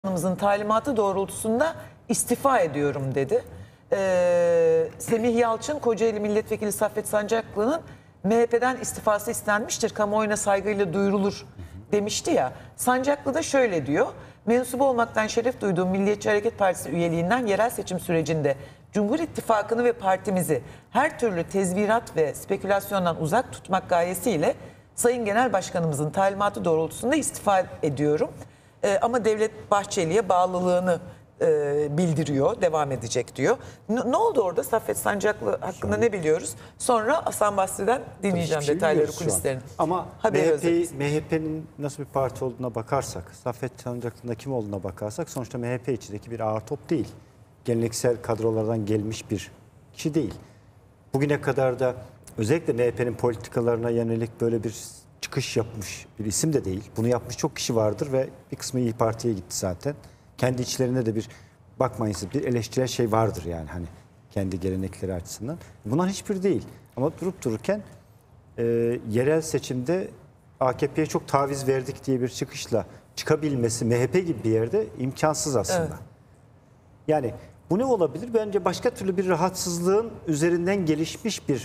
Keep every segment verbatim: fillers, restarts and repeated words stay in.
Bakanımızın talimatı doğrultusunda istifa ediyorum dedi. Ee, Semih Yalçın, Kocaeli Milletvekili Saffet Sancaklı'nın M H P'den istifası istenmiştir, kamuoyuna saygıyla duyurulur demişti ya. Sancaklı da şöyle diyor: mensup olmaktan şeref duyduğum Milliyetçi Hareket Partisi üyeliğinden yerel seçim sürecinde Cumhur İttifakı'nı ve partimizi her türlü tezvirat ve spekülasyondan uzak tutmak gayesiyle Sayın Genel Başkanımızın talimatı doğrultusunda istifa ediyorum. Ee, ama Devlet Bahçeli'ye bağlılığını e, bildiriyor, devam edecek diyor. N- ne oldu orada? Saffet Sancaklı hakkında ne biliyoruz? Sonra Hasan Basri'den dinleyeceğim şey detayları, kulislerini. Ama Haberi M H P'nin nasıl bir parti olduğuna bakarsak, Saffet Sancaklı'nda kim olduğuna bakarsak sonuçta M H P içindeki bir ağır top değil. Geleneksel kadrolardan gelmiş bir kişi değil. Bugüne kadar da özellikle M H P'nin politikalarına yönelik böyle bir çıkış yapmış bir isim de değil. Bunu yapmış çok kişi vardır ve bir kısmı İYİ Parti'ye gitti zaten. Kendi içlerinde de bir, bakmayın siz, bir eleştirel şey vardır yani, hani kendi gelenekleri açısından. Bunlar hiçbir değil. Ama durup dururken e, yerel seçimde A K P'ye çok taviz verdik diye bir çıkışla çıkabilmesi M H P gibi bir yerde imkansız aslında. Evet. Yani bu ne olabilir? Bence başka türlü bir rahatsızlığın üzerinden gelişmiş bir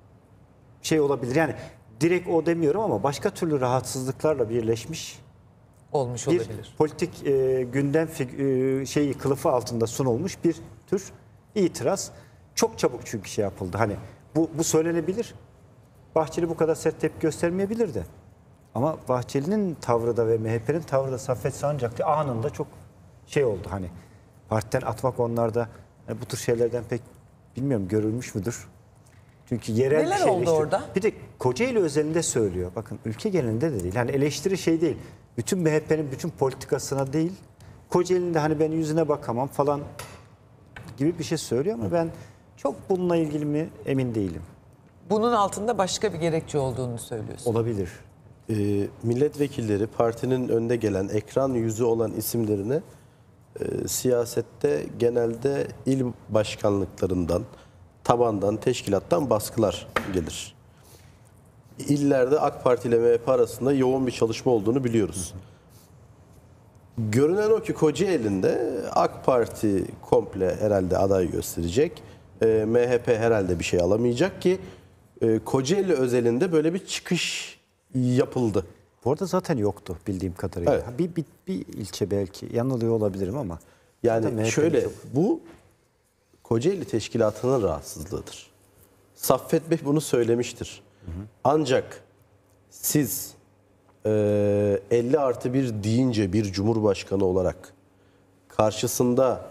şey olabilir. Yani direkt o demiyorum ama başka türlü rahatsızlıklarla birleşmiş olmuş bir olabilir. politik e, gündem e, şeyi kılıfı altında sunulmuş bir tür itiraz. Çok çabuk çünkü şey yapıldı. Hani bu, bu söylenebilir. Bahçeli bu kadar sert tepki göstermeyebilirdi. Ama Bahçeli'nin tavrı da ve M H P'nin tavrı da Saffet Sancaklı anında çok şey oldu. Hani partiden atmak onlarda yani bu tür şeylerden pek bilmiyorum görülmüş müdür? Çünkü yerel Neler bir şey oldu eleştiri. orada? Bir de Kocaeli özelinde söylüyor. Bakın ülke genelinde de değil. Hani eleştiri şey değil. Bütün M H P'nin bütün politikasına değil. Kocaeli'nin de hani ben yüzüne bakamam falan gibi bir şey söylüyor ama ben çok bununla ilgili mi emin değilim. Bunun altında başka bir gerekçe olduğunu söylüyorsun. Olabilir. E, milletvekilleri partinin önde gelen ekran yüzü olan isimlerine e, siyasette genelde il başkanlıklarından, tabandan, teşkilattan baskılar gelir. İllerde AK Parti ile M H P arasında yoğun bir çalışma olduğunu biliyoruz. Görünen o ki Kocaeli'nde AK Parti komple herhalde aday gösterecek. E, M H P herhalde bir şey alamayacak ki e, Kocaeli özelinde böyle bir çıkış yapıldı. Bu arada zaten yoktu bildiğim kadarıyla. Evet. Bir, bir, bir ilçe belki yanılıyor olabilirim ama. zaten M H Yani P'nin şöyle çok- bu Kocaeli Teşkilatı'nın rahatsızlığıdır. Saffet Bey bunu söylemiştir. Hı hı. Ancak siz e, elli artı bir deyince bir cumhurbaşkanı olarak karşısında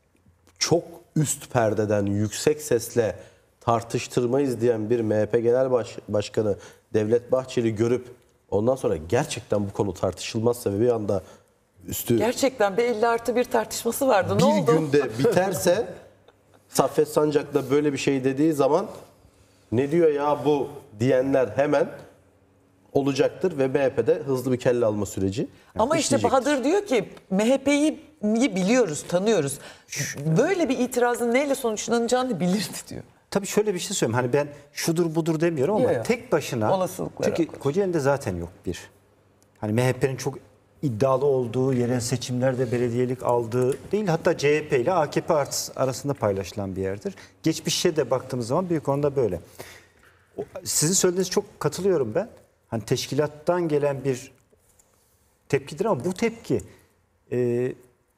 çok üst perdeden yüksek sesle tartıştırmayız diyen bir M H P Genel Baş- Başkanı Devlet Bahçeli görüp ondan sonra gerçekten bu konu tartışılmazsa ve bir anda üstü Gerçekten bir elli artı bir tartışması vardı. Ne bir oldu? günde biterse Saffet Sancak'la böyle bir şey dediği zaman ne diyor ya bu diyenler hemen olacaktır ve M H P'de hızlı bir kelle alma süreci Ama işte işleyecektir. Bahadır diyor ki M H P'yi biliyoruz, tanıyoruz. Böyle bir itirazın neyle sonuçlanacağını bilirdi diyor. Tabii şöyle bir şey söyleyeyim. Hani ben şudur budur demiyorum ama Yok, yok. tek başına. Olasılıklara Çünkü koy. Kocaeli'de zaten yok bir. Hani M H P'nin çok iddialı olduğu, yerel seçimlerde belediyelik aldığı değil. Hatta C H P ile A K P arasında paylaşılan bir yerdir. Geçmişe de baktığımız zaman büyük oranda böyle. O- Sizin söylediğiniz çok katılıyorum ben. Hani teşkilattan gelen bir tepkidir ama bu tepki e,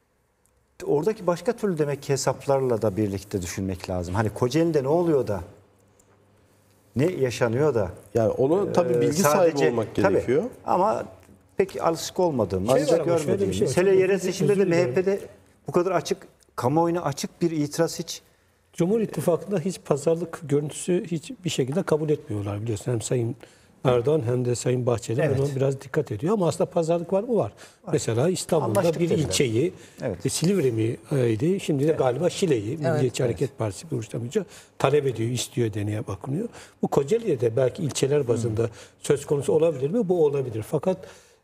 oradaki başka türlü demek ki hesaplarla da birlikte düşünmek lazım. Hani Kocaeli'de ne oluyor da ne yaşanıyor da Yani onu tabii e, bilgi sadece- sahibi olmak tabii. gerekiyor. Ama pek alışık olmadığım, Şey ancak var ama şöyle bir görmediğim. şey var. Hele Çok yerel özür- seçimde de özür dilerim. M H P'de bu kadar açık, kamuoyuna açık bir itiraz hiç. Cumhur İttifakı'nda hiç pazarlık görüntüsü hiçbir şekilde kabul etmiyorlar biliyorsun. Hem Sayın Erdoğan hem de Sayın Bahçeli Evet. buna biraz dikkat ediyor. Ama aslında pazarlık var mı? Var. Mesela İstanbul'da Anlaştık bir dediler. ilçeyi, Evet. e, Silivri miydi? Şimdi de galiba Şile'yi, Milliyetçi Hareket Partisi bir uçlamayınca talep ediyor, istiyor deneye bakılıyor. Bu Kocaeli'de de belki ilçeler bazında söz konusu olabilir mi? Bu olabilir. Fakat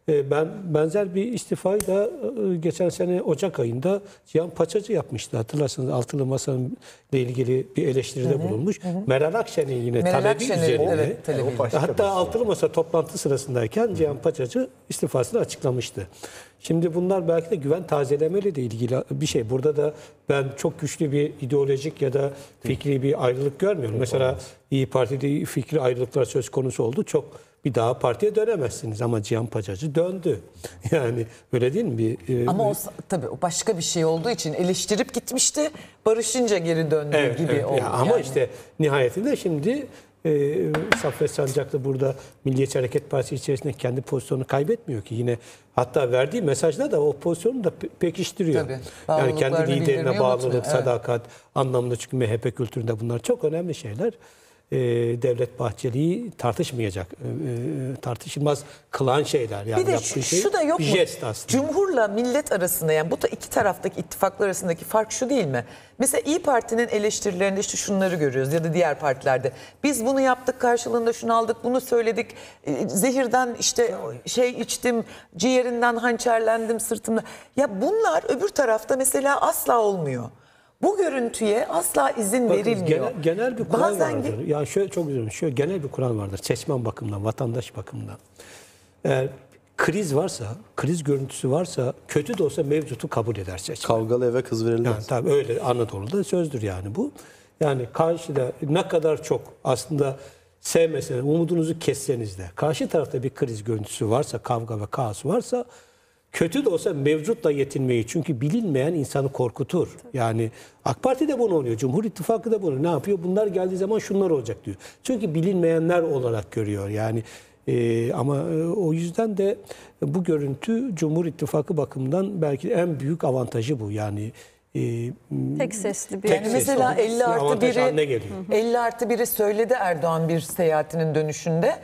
E, ben benzer bir istifayı da e, geçen sene Ocak ayında Cihan Paçacı yapmıştı. Hatırlarsanız Altılı Masa'nın ile ilgili bir eleştiride bulunmuş. Meral Akşener'in yine Meral talebi Akşener'in, üzerine. evet, talebi. Hatta Altılı Masa toplantı sırasındayken Cihan Paçacı istifasını açıklamıştı. Şimdi bunlar belki de güven tazelemeyle de ilgili bir şey. Burada da ben çok güçlü bir ideolojik ya da fikri bir ayrılık görmüyorum. Mesela İYİ Parti'de fikri ayrılıklar söz konusu oldu. Çok bir daha partiye dönemezsiniz ama Cihan Paçacı döndü. Yani öyle değil mi? Bir, e, Ama o tabii o başka bir şey olduğu için eleştirip gitmişti. Barışınca geri döndüğü Evet, gibi evet. oldu. Ya ama yani. işte nihayetinde şimdi e, Saffet Sancaklı burada Milliyetçi Hareket Partisi içerisinde kendi pozisyonunu kaybetmiyor ki. Yine hatta verdiği mesajda da o pozisyonu da pe- pekiştiriyor. Tabii, Yani kendi bağlılıklarını liderine bildirmeyi bağlılık, unutmuyor, evet. sadakat anlamında, çünkü M H P kültüründe bunlar çok önemli şeyler. E, Devlet Bahçeli'yi tartışmayacak, e, e, tartışılmaz kılan şeyler. Yani Bir de yaptığı şu, şey şu da yok bir mu? jest aslında. Cumhurla millet arasında, yani bu da iki taraftaki ittifaklar arasındaki fark şu değil mi? Mesela İyi Parti'nin eleştirilerinde işte şunları görüyoruz ya da diğer partilerde. Biz bunu yaptık, karşılığında şunu aldık, bunu söyledik. e, Zehirden işte şey içtim, ciğerinden hançerlendim sırtımda. Ya bunlar öbür tarafta mesela asla olmuyor. Bu görüntüye asla izin Bakın, verilmiyor. Genel, genel bir kural Bazen vardır. ge- Ya şöyle çok üzülüyorum. Şöyle genel bir kural vardır. Seçmen bakımından, vatandaş bakımından. Eğer kriz varsa, kriz görüntüsü varsa, kötü de olsa mevcutu kabul eder seçmen. Kavgalı eve kız verilmez. Yani tabii öyle Anadolu'da sözdür yani bu. Yani karşıda ne kadar çok aslında sevmeseniz, umudunuzu kesseniz de karşı tarafta bir kriz görüntüsü varsa, kavga ve kaos varsa, kötü de olsa mevcutla yetinmeyi, çünkü bilinmeyen insanı korkutur. Yani AK Parti de bunu oluyor, Cumhur İttifakı da bunu ne yapıyor? Bunlar geldiği zaman şunlar olacak diyor. Çünkü bilinmeyenler olarak görüyor yani. Ee, ama e, o yüzden de bu görüntü Cumhur İttifakı bakımından belki en büyük avantajı bu. Yani e, Tek sesli bir Yani Tek mesela sesli elli artı avantaj haline biri geliyor. elli artı biri söyledi Erdoğan bir seyahatinin dönüşünde.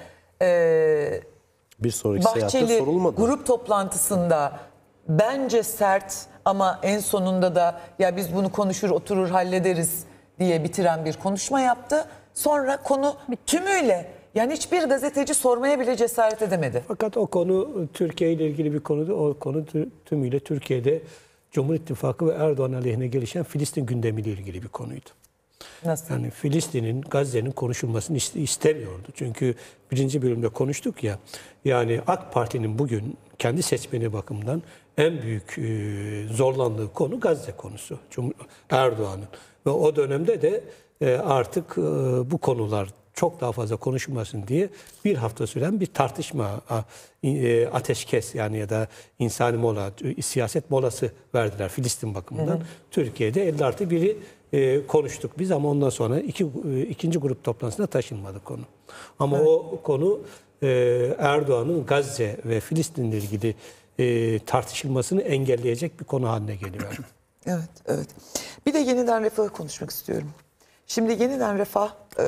Ee, Bir sonraki seyahatte Bahçeli sorulmadı. grup toplantısında bence sert ama en sonunda da ya biz bunu konuşur oturur hallederiz diye bitiren bir konuşma yaptı. Sonra konu tümüyle, yani hiçbir gazeteci sormaya bile cesaret edemedi. Fakat o konu Türkiye ile ilgili bir konudu. O konu tü- tümüyle Türkiye'de Cumhur İttifakı ve Erdoğan aleyhine gelişen Filistin gündemiyle ilgili bir konuydu. Nasıl? Yani Filistin'in, Gazze'nin konuşulmasını iste- istemiyordu. Çünkü birinci bölümde konuştuk ya, yani AK Parti'nin bugün kendi seçmeni bakımından en büyük e, zorlandığı konu Gazze konusu. Cum- Erdoğan'ın. Ve o dönemde de e, artık e, bu konular çok daha fazla konuşulmasın diye bir hafta süren bir tartışma, a- e, ateşkes yani ya da insani mola, e, siyaset molası verdiler Filistin bakımından. Türkiye'de elli artı biri e, konuştuk biz ama ondan sonra iki, e, ikinci grup toplantısına taşınmadı konu. Ama o konu e, Erdoğan'ın Gazze ve Filistin'le ilgili e, tartışılmasını engelleyecek bir konu haline geliyor. Evet, evet. Bir de yeniden refahı konuşmak istiyorum. Şimdi yeniden refah e,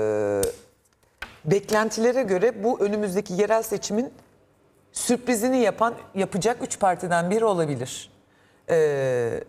beklentilere göre bu önümüzdeki yerel seçimin sürprizini yapan yapacak üç partiden biri olabilir. E,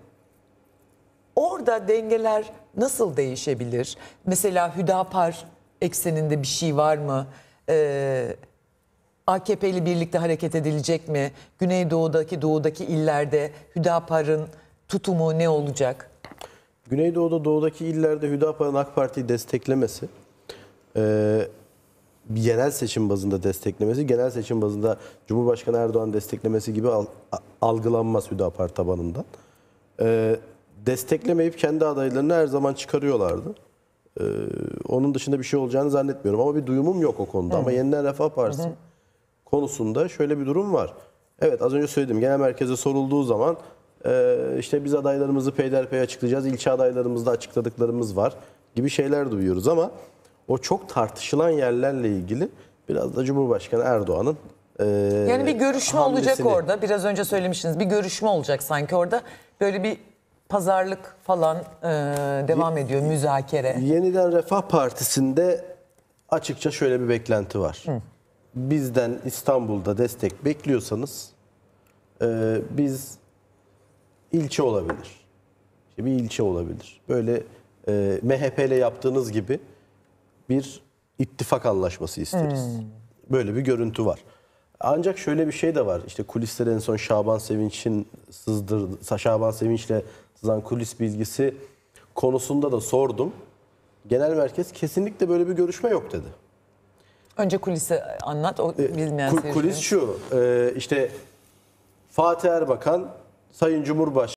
orada dengeler nasıl değişebilir? Mesela Hüdapar ekseninde bir şey var mı? E, A K P ile birlikte hareket edilecek mi? Güneydoğu'daki, doğudaki illerde Hüdapar'ın tutumu ne olacak? Güneydoğu'da, doğudaki illerde Hüdapar'ın AK Parti'yi desteklemesi, e, bir yerel seçim bazında desteklemesi, genel seçim bazında Cumhurbaşkanı Erdoğan desteklemesi gibi al- a- algılanmaz Hüdapar tabanından. E, desteklemeyip kendi adaylarını her zaman çıkarıyorlardı. E, onun dışında bir şey olacağını zannetmiyorum ama bir duyumum yok o konuda. Ama Yeniden Refah Partisi konusunda şöyle bir durum var. Evet, az önce söyledim, genel merkeze sorulduğu zaman e, işte biz adaylarımızı peyderpey açıklayacağız, ilçe adaylarımızda açıkladıklarımız var gibi şeyler duyuyoruz ama o çok tartışılan yerlerle ilgili biraz da Cumhurbaşkanı Erdoğan'ın e, Yani bir görüşme olacak hamlesini- orada. Biraz önce söylemiştiniz. Bir görüşme olacak sanki orada. Böyle bir pazarlık falan e, devam ediyor, müzakere. Yeniden Refah Partisi'nde açıkça şöyle bir beklenti var. Bizden İstanbul'da destek bekliyorsanız e, biz ilçe olabilir. İşte bir ilçe olabilir. Böyle e, M H P ile yaptığınız gibi bir ittifak anlaşması isteriz. Böyle bir görüntü var. Ancak şöyle bir şey de var. İşte kulislere en son Şaban Sevinç'in sızdırdı, Şaban Sevinç'le sızan kulis bilgisi konusunda da sordum. Genel merkez kesinlikle böyle bir görüşme yok dedi. Önce kulisi anlat. O bilmeyen Kul- seyircilerimiz. Kulis şu, e, işte Fatih Erbakan, Sayın Cumhurbaşkanı